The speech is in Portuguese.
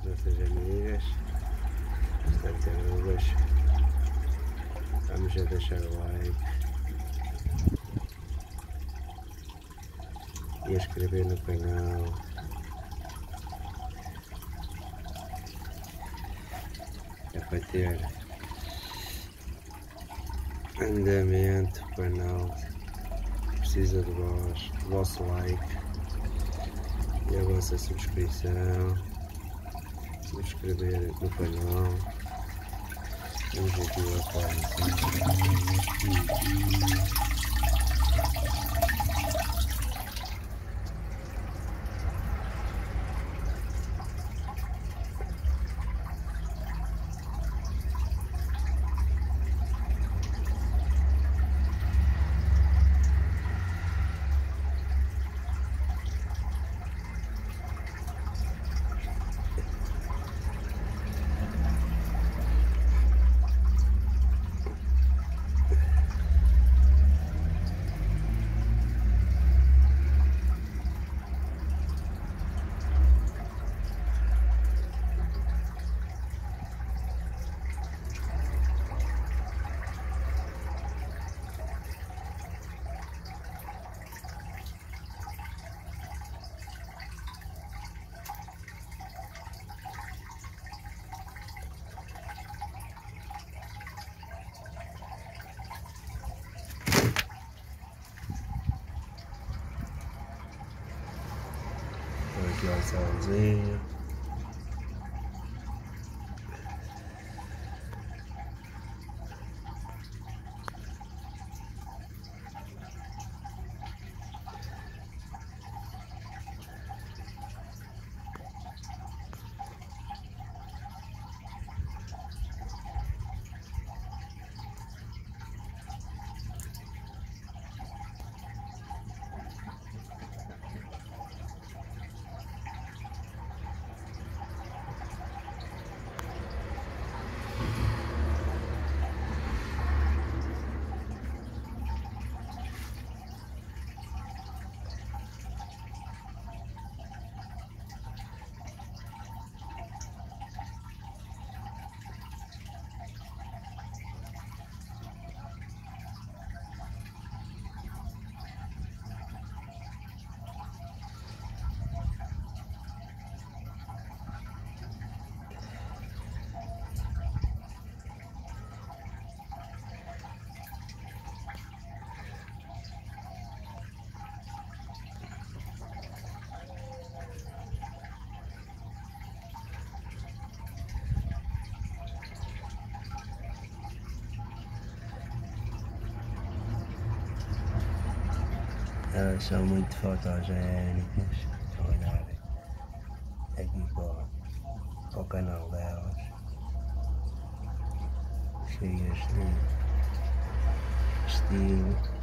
nossas amigas, as tartarugas. Vamos a deixar o like e a inscrever no canal. É para ter andamento. O canal precisa de vós, do vosso like e a vossa subscrição. Subscrever no canal. Vamos aqui a aqui ao solzinho. Elas são muito fotogénicas. Olharem aqui para o canal delas, cheias de estilo.